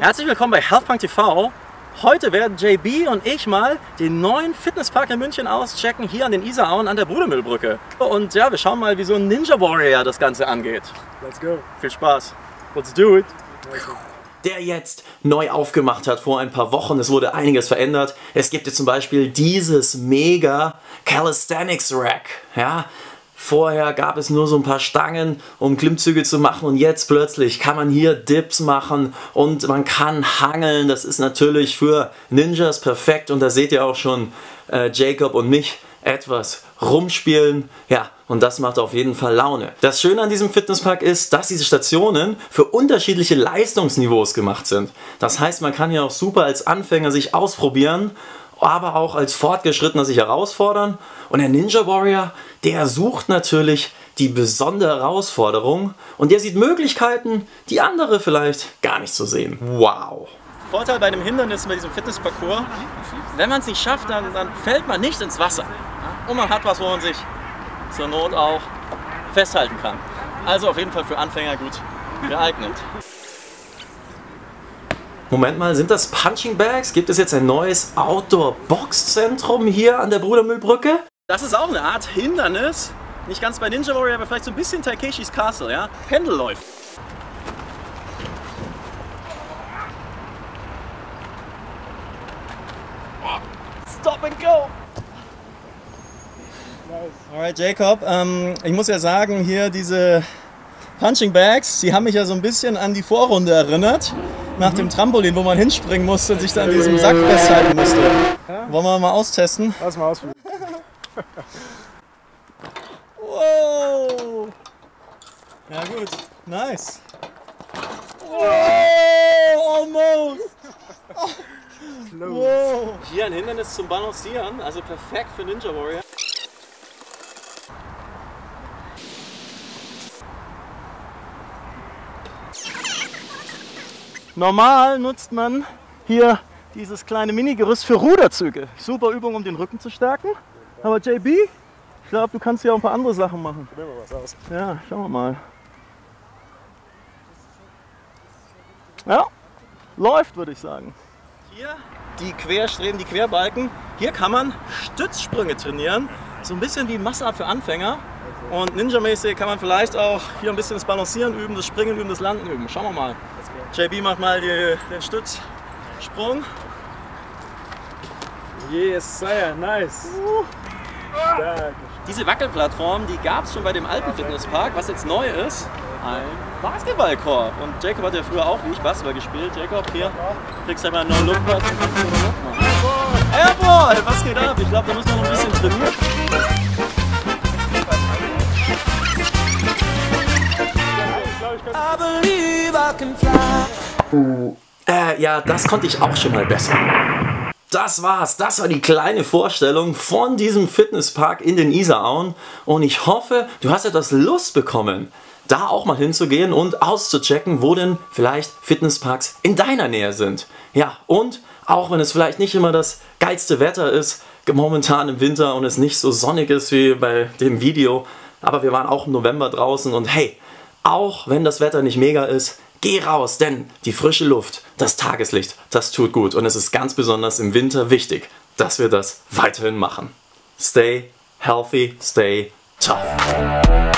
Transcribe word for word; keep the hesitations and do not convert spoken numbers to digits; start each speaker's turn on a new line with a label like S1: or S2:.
S1: Herzlich willkommen bei Healthpunk T V. Heute werden J B und ich mal den neuen Fitnesspark in München auschecken, hier an den Isarauen an der Brudermühlbrücke. Und ja, wir schauen mal, wie so ein Ninja Warrior das Ganze angeht.
S2: Let's go.
S1: Viel Spaß. Let's do it.
S3: Der jetzt neu aufgemacht hat vor ein paar Wochen. Es wurde einiges verändert. Es gibt jetzt zum Beispiel dieses mega Calisthenics Rack. Ja? Vorher gab es nur so ein paar Stangen, um Klimmzüge zu machen, und jetzt plötzlich kann man hier Dips machen und man kann hangeln. Das ist natürlich für Ninjas perfekt, und da seht ihr auch schon äh, Jacob und mich etwas rumspielen. Ja, und das macht auf jeden Fall Laune. Das Schöne an diesem Fitnesspark ist, dass diese Stationen für unterschiedliche Leistungsniveaus gemacht sind. Das heißt, man kann hier auch super als Anfänger sich ausprobieren, aber auch als Fortgeschrittener sich herausfordern. Und der Ninja Warrior, der sucht natürlich die besondere Herausforderung, und der sieht Möglichkeiten, die andere vielleicht gar nicht so sehen. Wow!
S1: Vorteil bei dem Hindernis bei diesem Fitnessparcours: wenn man es nicht schafft, dann, dann fällt man nicht ins Wasser. Und man hat was, wo man sich zur Not auch festhalten kann. Also auf jeden Fall für Anfänger gut geeignet.
S3: Moment mal, sind das Punching Bags? Gibt es jetzt ein neues Outdoor-Box-Zentrum hier an der Brudermühlbrücke?
S1: Das ist auch eine Art Hindernis. Nicht ganz bei Ninja Warrior, aber vielleicht so ein bisschen Takeshis Castle, ja? Pendelläufe. Stop and go!
S2: Nice.
S1: Alright, Jacob, ähm, ich muss ja sagen, hier diese Punching Bags, die haben mich ja so ein bisschen an die Vorrunde erinnert. Nach dem Trampolin, wo man hinspringen musste und sich dann an diesem Sack festhalten musste.
S2: Ja?
S1: Wollen wir mal austesten?
S2: Lass mal ausprobieren.
S1: Wow! Ja gut, nice. Wow, almost! Wow. Hier ein Hindernis zum Balancieren, also perfekt für Ninja Warrior. Normal nutzt man hier dieses kleine Mini-Gerüst für Ruderzüge. Super Übung, um den Rücken zu stärken. Aber J B, ich glaube, du kannst hier auch ein paar andere Sachen machen.
S2: Probieren wir was aus.
S1: Ja, schauen wir mal. Ja, läuft, würde ich sagen. Hier die Querstreben, die Querbalken. Hier kann man Stützsprünge trainieren. So ein bisschen wie Muscle-Up für Anfänger. Und Ninja-mäßig kann man vielleicht auch hier ein bisschen das Balancieren üben, das Springen üben, das Landen üben. Schauen wir mal. J B macht mal die, den Stützsprung.
S2: Yes, sir, nice.
S1: Uh.
S2: Stark.
S1: Diese Wackelplattform, die gab es schon bei dem alten Fitnesspark. Was jetzt neu ist, ein Basketballkorb. Und Jacob hat ja früher auch wie ich Basketball gespielt. Jacob, hier, kriegst du einmal einen neuen Lookpad. Airball! Was geht ab? Ich glaube, da müssen wir noch ein bisschen trainieren.
S3: Uh, äh, ja, das konnte ich auch schon mal besser. Das war's. Das war die kleine Vorstellung von diesem Fitnesspark in den Isarauen. Und ich hoffe, du hast etwas Lust bekommen, da auch mal hinzugehen und auszuchecken, wo denn vielleicht Fitnessparks in deiner Nähe sind. Ja, und auch wenn es vielleicht nicht immer das geilste Wetter ist, momentan im Winter, und es nicht so sonnig ist wie bei dem Video, aber wir waren auch im November draußen, und hey, auch wenn das Wetter nicht mega ist, geh raus, denn die frische Luft, das Tageslicht, das tut gut, und es ist ganz besonders im Winter wichtig, dass wir das weiterhin machen. Stay healthy, stay tough.